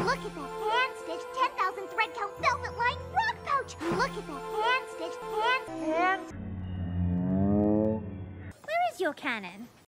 Look at that hand-stitched 10,000 thread count velvet lined rock pouch. Look at that hand-stitched hand. Where is your Canon?